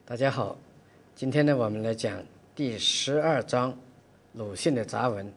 大家好，今天呢，我们来讲第12章鲁迅的杂文。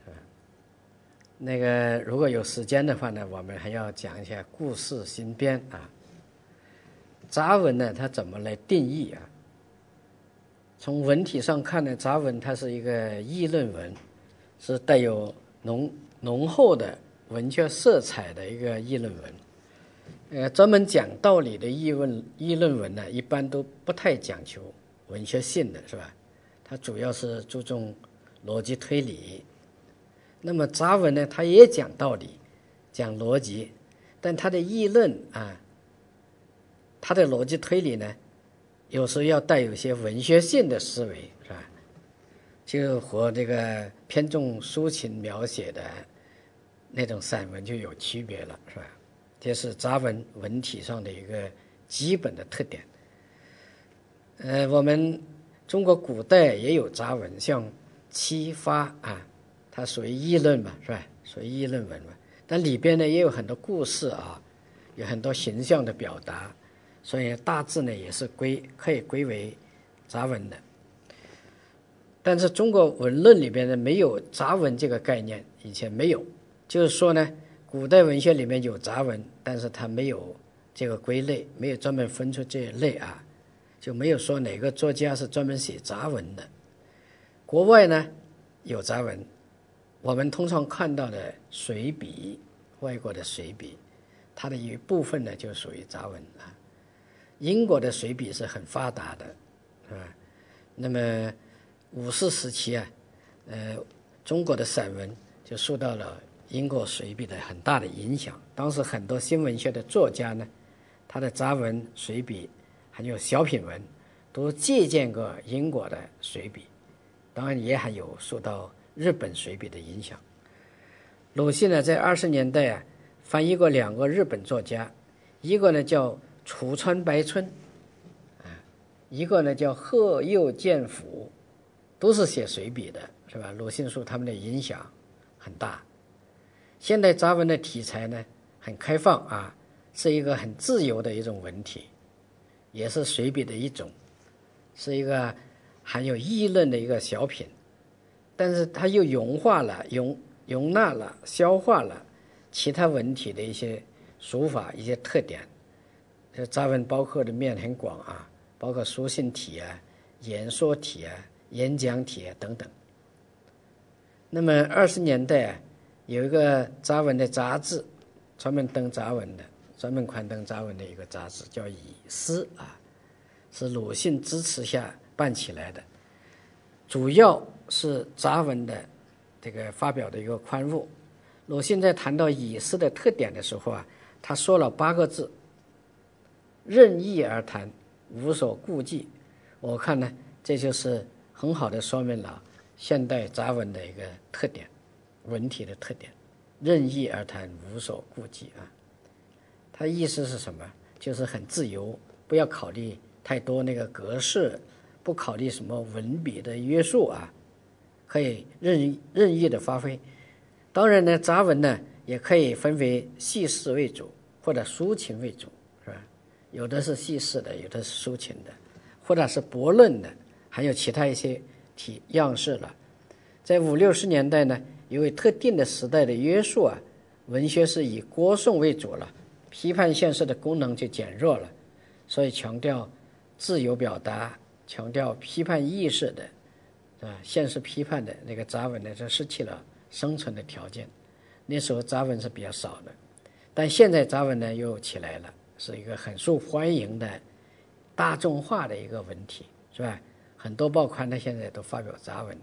如果有时间的话呢，我们还要讲一下故事新编啊。杂文呢，它怎么来定义啊？从文体上看呢，杂文它是一个议论文，是带有浓厚的文学色彩的一个议论文。专门讲道理的议论文呢，一般都不太讲求文学性的，是吧？它主要是注重逻辑推理。那么杂文呢，它也讲道理，讲逻辑，但它的议论啊，它的逻辑推理呢，有时候要带有一些文学性的思维，是吧？就和这个偏重抒情描写的那种散文就有区别了，是吧？这是杂文文体上的一个基本的特点。我们中国古代也有杂文，像七发啊，它属于议论嘛，是吧？属于议论文嘛。但里边呢也有很多故事啊，有很多形象的表达，所以大致呢也是可以归为杂文的。但是中国文论里边呢没有杂文这个概念，以前没有，就是说呢，古代文学里面有杂文，但是它没有这个归类，没有专门分出这一类啊，就没有说哪个作家是专门写杂文的。国外呢有杂文，我们通常看到的随笔，外国的随笔，它的一部分呢就属于杂文啊。英国的随笔是很发达的，是吧？那么五四时期啊，中国的散文就受到了英国随笔的很大的影响。当时很多新文学的作家呢，他的杂文、随笔还有小品文都借鉴过英国的随笔，当然也还有受到日本随笔的影响。鲁迅呢在20年代啊翻译过2个日本作家，一个呢叫楚川白春一个呢叫鹤右健辅，都是写随笔的，是吧？鲁迅受他们的影响很大。现代杂文的题材呢很开放啊，是一个很自由的一种文体，也是随笔的一种，是一个含有议论的一个小品，但是它又容纳了、消化了其他文体的一些手法、一些特点。杂文包括的面很广啊，包括书信体啊、演说体啊、演讲体啊等等。那么20年代啊，有一个杂文的杂志，专门登杂文的，专门刊登杂文的一个杂志，叫《以思》啊，是鲁迅支持下办起来的，主要是杂文的这个发表的一个刊物。鲁迅在谈到以思的特点的时候啊，他说了8个字：任意而谈，无所顾忌。我看呢，这就是很好的说明了现代杂文的一个特点，文体的特点，任意而谈，无所顾忌啊。它意思是什么？就是很自由，不要考虑太多那个格式，不考虑什么文笔的约束啊，可以任意的发挥。当然呢，杂文呢也可以分为叙事为主或者抒情为主，是吧？有的是叙事的，有的是抒情的，或者是驳论的，还有其他一些样式了。在50、60年代呢，因为特定的时代的约束啊，文学是以歌颂为主了，批判现实的功能就减弱了，所以强调自由表达，强调批判意识的现实批判的那个杂文呢，就失去了生存的条件。那时候杂文是比较少的，但现在杂文呢又起来了，是一个很受欢迎的大众化的一个文体，是吧？很多报刊呢现在都发表杂文。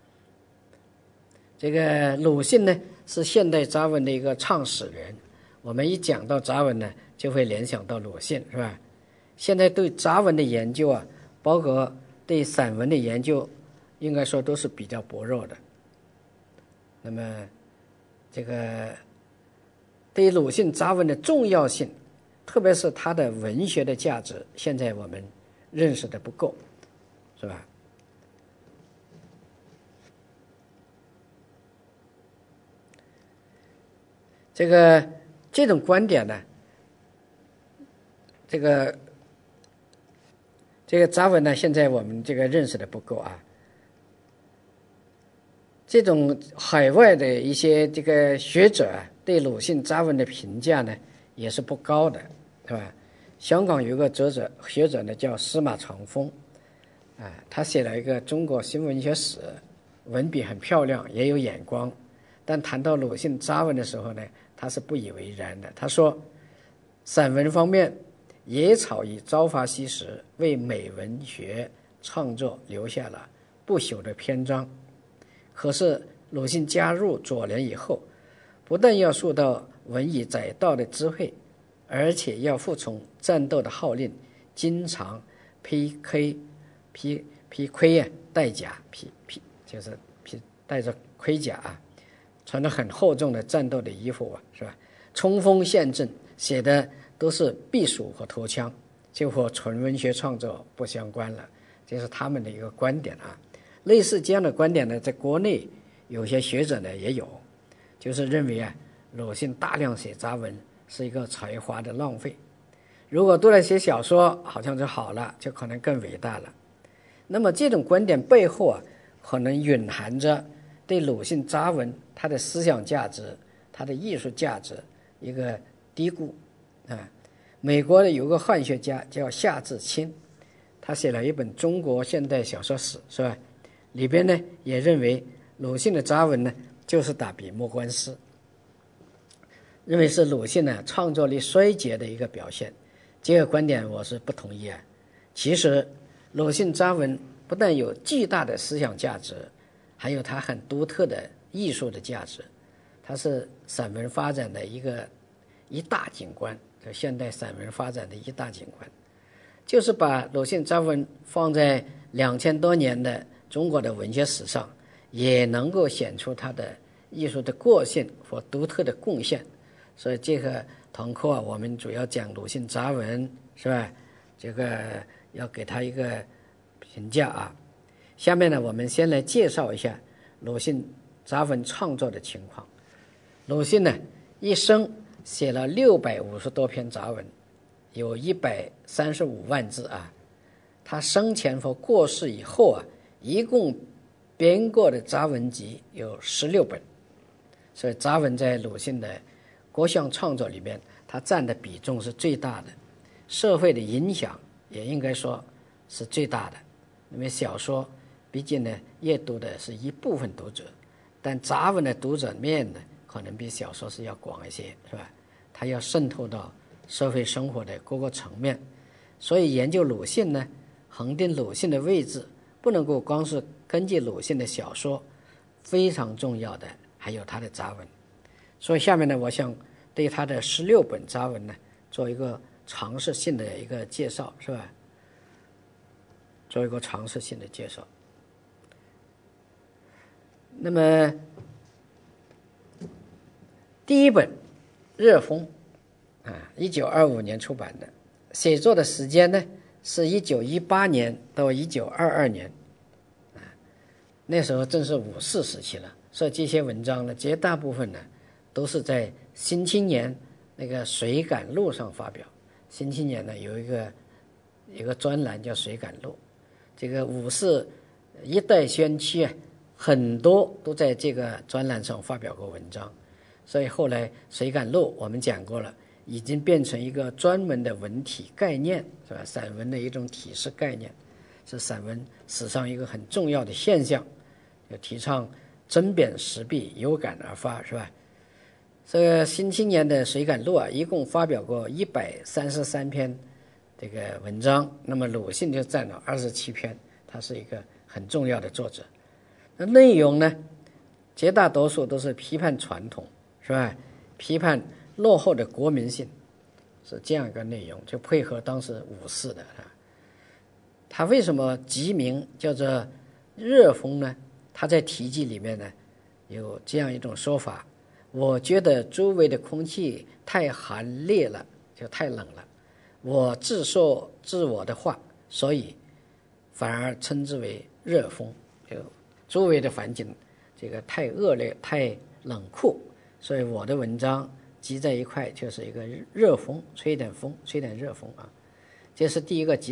这个鲁迅呢是现代杂文的一个创始人，我们一讲到杂文呢就会联想到鲁迅，是吧？现在对杂文的研究啊，包括对散文的研究，应该说都是比较薄弱的。那么这个对于鲁迅杂文的重要性，特别是他的文学的价值，现在我们认识的不够，是吧？这种观点呢，这这个杂文呢，现在我们这个认识的不够啊。这种海外的一些这个学者啊，对鲁迅杂文的评价呢，也是不高的，是吧？香港有个学者呢，叫司马长风，他写了一个《中国新文学史》，文笔很漂亮，也有眼光。但谈到鲁迅杂文的时候呢，他是不以为然的。他说，散文方面，野草以朝发夕拾，为美文学创作留下了不朽的篇章。可是鲁迅加入左联以后，不但要受到文以载道的智慧，而且要服从战斗的号令，经常披盔啊，带甲，就是带着盔甲啊，穿着很厚重的战斗的衣服啊，是吧？冲锋陷阵，写的都是避暑和拖枪，就和纯文学创作不相关了。这是他们的一个观点啊。类似这样的观点呢，在国内有些学者呢也有，就是认为啊，鲁迅大量写杂文是一个才华的浪费，如果多来写小说，好像就好了，就可能更伟大了。那么这种观点背后啊，可能蕴含着对鲁迅杂文它的思想价值、它的艺术价值一个低估啊。美国的有个汉学家叫夏志清，他写了一本《中国现代小说史》，是吧？里边呢也认为鲁迅的杂文呢就是打笔墨官司，认为是鲁迅呢创作力衰竭的一个表现。这个观点我是不同意啊。其实鲁迅杂文不但有巨大的思想价值，还有它很独特的艺术的价值，它是散文发展的一大景观，就现代散文发展的一大景观。就是把鲁迅杂文放在2000多年的中国的文学史上，也能够显出它的艺术的个性和独特的贡献。所以这个堂课我们主要讲鲁迅杂文，是吧？这个要给他一个评价啊。下面呢，我们先来介绍一下鲁迅杂文创作的情况。鲁迅呢，一生写了650多篇杂文，有135万字啊。他生前和过世以后啊，一共编过的杂文集有16本，所以杂文在鲁迅的各项创作里面，它占的比重是最大的，社会的影响也应该说是最大的。因为小说毕竟呢，阅读的是一部分读者，但杂文的读者面呢，可能比小说是要广一些，是吧？它要渗透到社会生活的各个层面。所以研究鲁迅呢，恒定鲁迅的位置，不能够光是根据鲁迅的小说，非常重要的还有他的杂文。所以下面呢，我想对他的16本杂文呢，做一个尝试性的一个介绍，是吧？做一个尝试性的介绍。那么第一本《热风》1925年出版的，写作的时间呢是1918年到1922年，那时候正是五四时期了，所以这些文章呢，绝大部分呢都是在《新青年》那个随感录上发表。《新青年》呢有一个专栏叫随感录，这个五四一代先驱啊，很多都在这个专栏上发表过文章，所以后来随感录我们讲过了，已经变成一个专门的文体概念，是吧？散文的一种体式概念，是散文史上一个很重要的现象，就提倡针砭时弊，有感而发，是吧？这个新青年的随感录啊，一共发表过133篇这个文章，那么鲁迅就占了27篇，他是一个很重要的作者。那内容呢，绝大多数都是批判传统，是吧？批判落后的国民性，是这样一个内容，就配合当时五四的啊。他为什么集名叫做热风呢？他在题记里面呢有这样一种说法：我觉得周围的空气太寒烈了，就太冷了，我自说自我的话，所以反而称之为热风。就周围的环境这个太恶劣，太冷酷，所以我的文章集在一块就是一个热风，吹点风，吹点热风啊。这是第一个集子啊。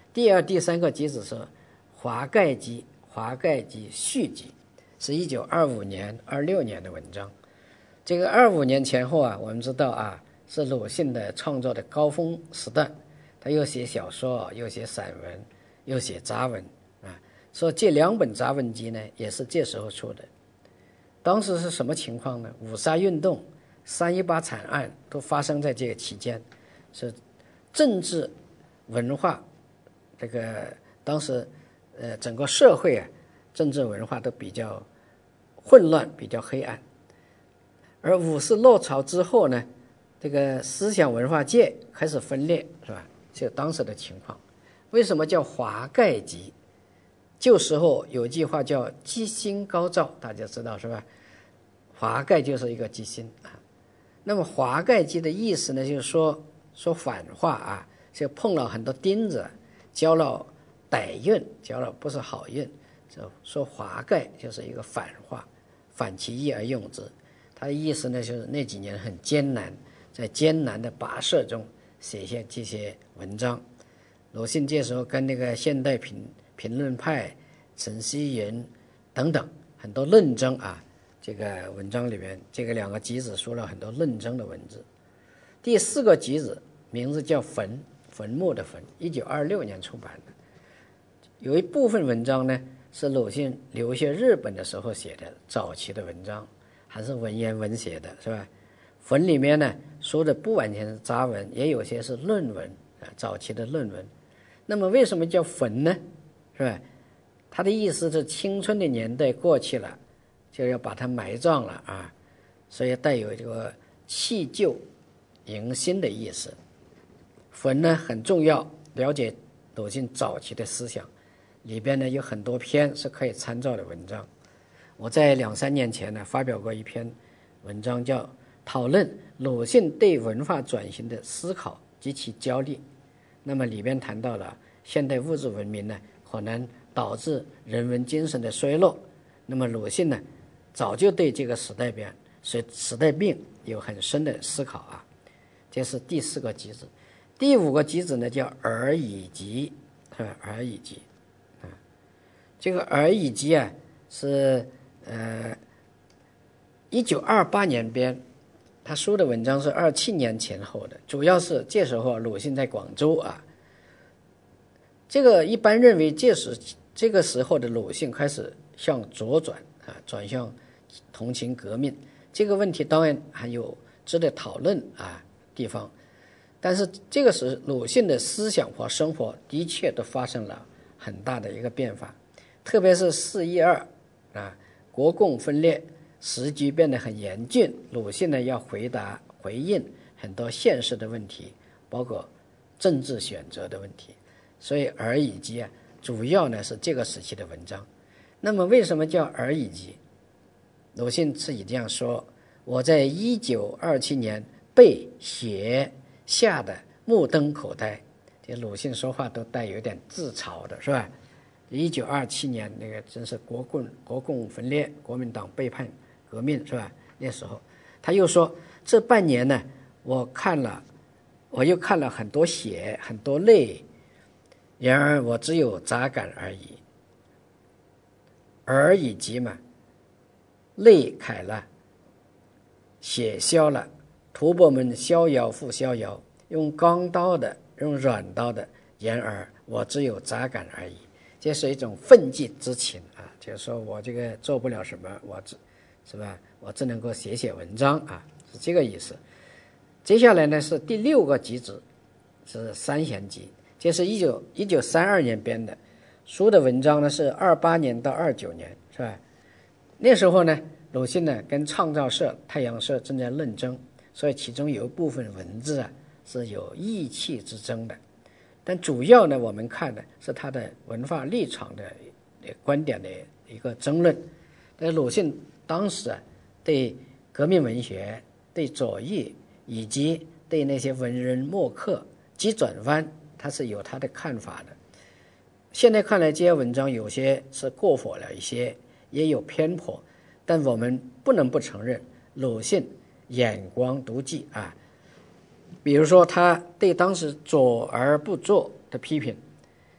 第二、第三个集子是华盖集续集，是1925年、26年的文章。这个25年前后啊，我们知道啊，是鲁迅的创作的高峰时段，他又写小说，又写散文，又写杂文啊。所以这2本杂文集呢，也是这时候出的。当时是什么情况呢？五卅运动、3·18惨案都发生在这个期间，是政治、文化，这个当时整个社会啊，政治文化都比较混乱，比较黑暗。而五四落潮之后呢，这个思想文化界开始分裂，是吧？就当时的情况。为什么叫华盖集？旧时候有句话叫鸡心高照，大家知道是吧？华盖就是一个鸡心啊。那么华盖集的意思呢，就是说反话啊，就碰了很多钉子，交了歹运，交了不是好运，就说华盖就是一个反话，反其意而用之。他的意思呢，就是那几年很艰难，在艰难的跋涉中写下这些文章。鲁迅这时候跟那个现代评论派、陈锡云等等很多论争啊，这个文章里面这个2个集子说了很多论争的文字。第4个集子名字叫坟墓的坟，1926年出版的。有一部分文章呢是鲁迅留学日本的时候写的早期的文章，还是文言文写的，是吧？坟里面呢说的不完全是杂文，也有些是论文啊，早期的论文。那么为什么叫坟呢？是吧？他的意思是青春的年代过去了，就要把它埋葬了啊，所以带有这个弃旧迎新的意思。坟呢很重要，了解鲁迅早期的思想，里边呢有很多篇是可以参照的文章。我在2-3年前呢发表过一篇文章，叫讨论鲁迅对文化转型的思考及其焦虑。那么里边谈到了现代物质文明呢可能导致人文精神的衰落，那么鲁迅呢早就对这个时代病有很深的思考啊。这是第4个集子。第5个集子呢叫尔乙集，尔乙集啊。这个尔乙集啊是1928年编，他书的文章是27年前后的，主要是这时候鲁迅在广州啊。这个一般认为这个时候的鲁迅开始向左转啊，转向同情革命。这个问题当然还有值得讨论啊地方，但是这个时鲁迅的思想和生活的确都发生了很大的一个变化，特别是4·12啊，国共分裂，时局变得很严峻，鲁迅呢要回应很多现实的问题，包括政治选择的问题。所以尔乙集啊，主要呢是这个时期的文章。那么为什么叫尔乙集？鲁迅自己这样说：我在1927年被写吓得目瞪口呆。这鲁迅说话都带有点自嘲的，是吧？1927年那个真是国共分裂，国民党背叛革命，是吧？那时候他又说，这半年呢，我又看了很多血，很多泪，然而我只有杂感而已。尔乙集嘛，泪揩了，血消了，徒步们逍遥复逍遥，用钢刀的，用软刀的，然而我只有杂感而已。这是一种愤激之情啊，就是说我这个做不了什么，是吧？我只能够写文章啊，是这个意思。接下来呢是第6个集子，是三贤集，这是1932年编的，书的文章呢是28年到29年，是吧？那时候呢，鲁迅呢跟创造社、太阳社正在论争，所以其中有一部分文字啊是有意气之争的。但主要呢，我们看的是他的文化立场的观点的一个争论。但鲁迅当时啊，对革命文学、对左翼以及对那些文人墨客急转弯，他是有他的看法的。现在看来，这些文章有些是过火了一些，也有偏颇，但我们不能不承认鲁迅眼光独具啊。比如说他对当时左而不作的批评，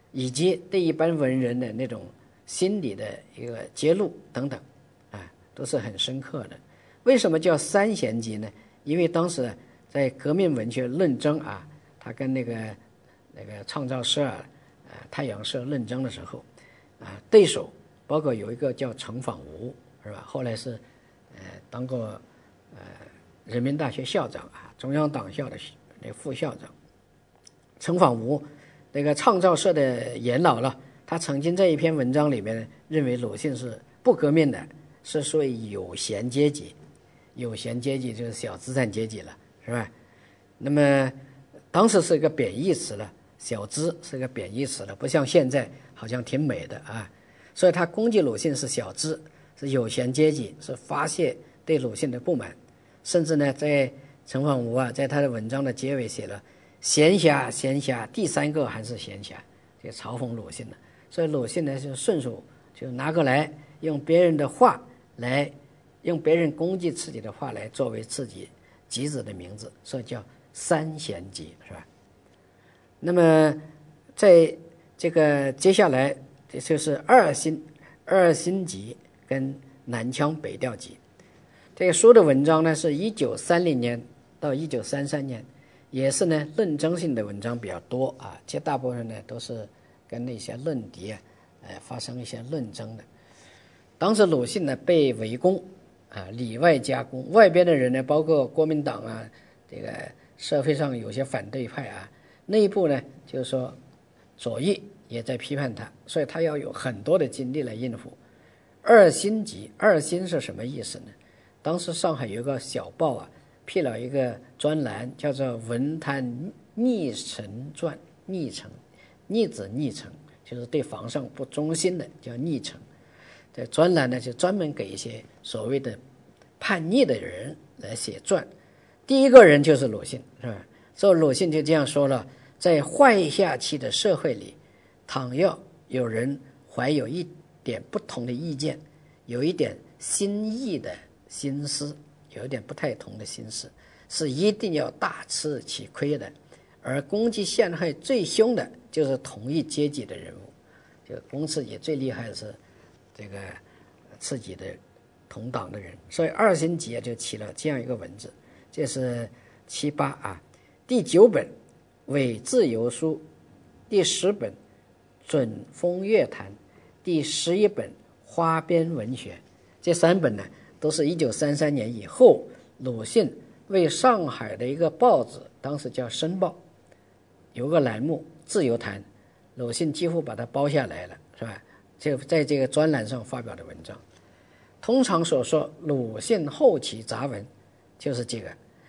以及对一般文人的那种心理的一个揭露等等，都是很深刻的。为什么叫三贤集呢？因为当时在革命文学论争他跟那个创造社太阳社论争的时候对手包括有一个叫程仿吾，是吧？后来是当过人民大学校长中央党校的那个副校长。程仿吾那个创造社的元老了，他曾经在一篇文章里面认为鲁迅是不革命的，是属于有闲阶级，有闲阶级就是小资产阶级了，是吧？那么当时是一个贬义词了，小资是一个贬义词了，不像现在好像挺美的所以他攻击鲁迅是小资，是有闲阶级，是发泄对鲁迅的不满。甚至呢，在程仿吾在他的文章的结尾写了闲暇，闲暇，第三个还是闲暇，就嘲讽鲁迅了。所以鲁迅呢就顺手就拿过来，用别人的话来，用别人攻击自己的话来作为自己集子的名字，所以叫三贤集，是吧？那么在这个接下来就是二辛集跟南腔北调集。这个书的文章呢是1930年到1933年，也是呢论争性的文章比较多绝大部分呢都是跟那些论敌发生一些论争的。当时鲁迅呢被围攻里外夹攻，外边的人呢包括国民党这个社会上有些反对派内部呢就是说左翼也在批判他，所以他要有很多的精力来应付。二辛集，二辛是什么意思呢？当时上海有个小报辟了一个专栏，叫做文坛逆臣传，逆臣，逆子逆臣，就是对皇上不忠心的叫逆臣。这专栏呢就专门给一些所谓的叛逆的人来写传。第一个人就是鲁迅，是吧？所以鲁迅就这样说了，在坏下期的社会里，倘要有人怀有一点不同的意见，有一点新意的心思，有一点不太同的心思，是一定要大吃其亏的。而攻击陷害最凶的就是同一阶级的人物，就攻自己最厉害的是这个自己的同党的人。所以二辛集就起了这样一个文字。这是7、8第9本伪自由书，第10本准风月谈，第11本花边文学。这3本呢都是1933年以后鲁迅为上海的一个报纸，当时叫《申报》，有个栏目自由谈，鲁迅几乎把它包下来了，是吧？就在这个专栏上发表的文章。通常所说鲁迅后期杂文就是这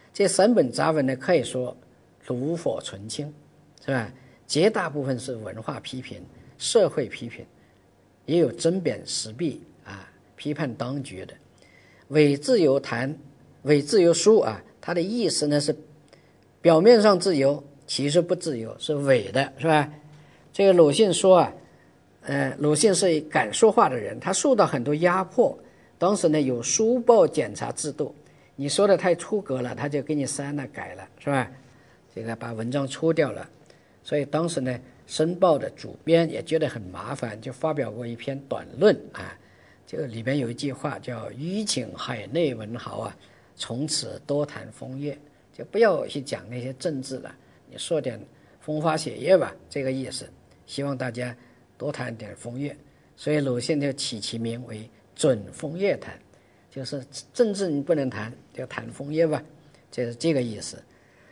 3本杂文呢，可以说炉火纯青，是吧？绝大部分是文化批评、社会批评，也有针砭时弊批判当局的。伪自由谈、伪自由书它的意思呢是表面上自由，其实不自由，是伪的，是吧？这个鲁迅说鲁迅是敢说话的人，他受到很多压迫。当时呢有书报检查制度，你说的太出格了，他就给你删了改了，是吧？这个把文章出掉了。所以当时呢申报的主编也觉得很麻烦，就发表过一篇短论这个里面有一句话叫吁请海内文豪从此多谈风月，就不要去讲那些政治了，你说点风花雪月吧，这个意思，希望大家多谈点风月。所以鲁迅就起其名为准风月谈，就是政治你不能谈，就谈风月吧，就是这个意思。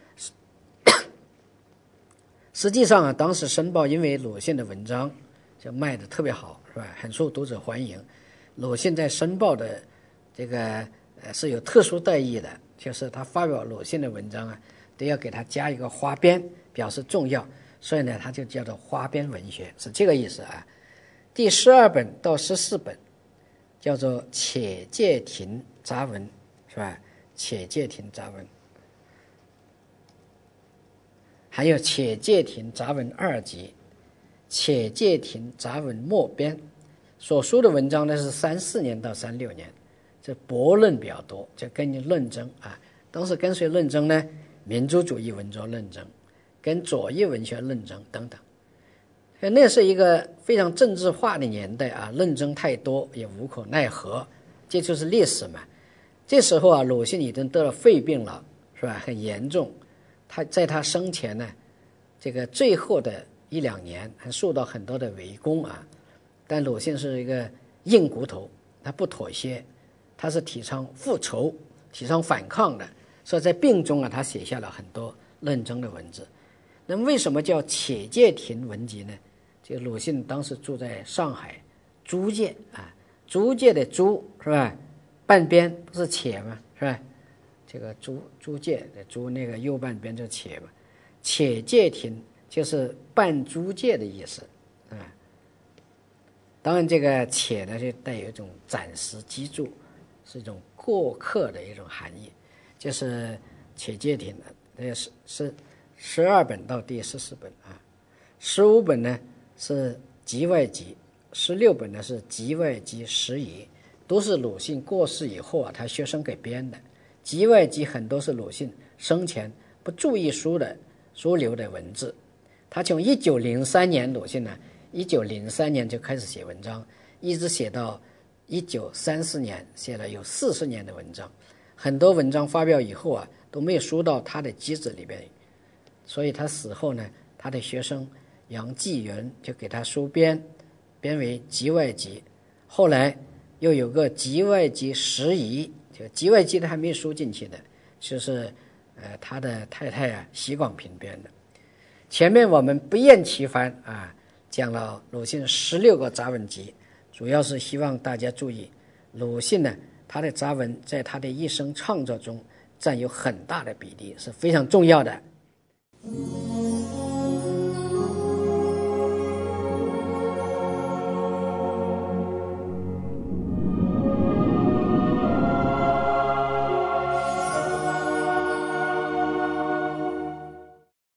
实际上当时申报因为鲁迅的文章就卖得特别好，是吧？很受读者欢迎。鲁迅在申报的这个是有特殊待遇的，就是他发表鲁迅的文章都要给他加一个花边，表示重要，所以呢他就叫做花边文学，是这个意思第12本到14本叫做且介亭杂文，是吧？且介亭杂文，还有且介亭杂文2集，且介亭杂文末编。所书的文章呢是34年到36年，这驳论比较多，就跟你论争当时跟谁论争呢？民族主义文学论争，跟左翼文学论争等等。 那是一个非常政治化的年代啊，论争太多也无可奈何，这就是历史嘛。这时候啊，鲁迅已经得了肺病了，是吧？很严重。他在他生前呢，这个最后的1-2年还受到很多的围攻啊。但鲁迅是一个硬骨头，他不妥协，他是提倡复仇、提倡反抗的。所以在病中啊，他写下了很多论争的文字。那么为什么叫且介亭文集呢？这个鲁迅当时住在上海租界啊，租界的租是吧？半边不是且吗？是吧？这个租界的租那个右半边就是且嘛。且介亭就是半租界的意思啊。当然，这个且呢就带有一种暂时居住，是一种过客的一种含义。就是且介亭的，是12本到第14本啊，15本呢是集外集，16本呢是集外集拾遗，都是鲁迅过世以后啊，他学生给编的。集外集很多是鲁迅生前不注意书留的文字。他从1903年，鲁迅呢，1903年就开始写文章，一直写到1934年，写了有40年的文章。很多文章发表以后啊，都没有输到他的集子里边，所以他死后呢，他的学生杨继元就给他收编为集外集。后来又有个集外集拾遗，这个集外集的还没输进去的，就是他的太太啊席广平编的。前面我们不厌其烦啊讲了鲁迅16个杂文集，主要是希望大家注意，鲁迅呢，他的杂文在他的一生创作中占有很大的比例，是非常重要的。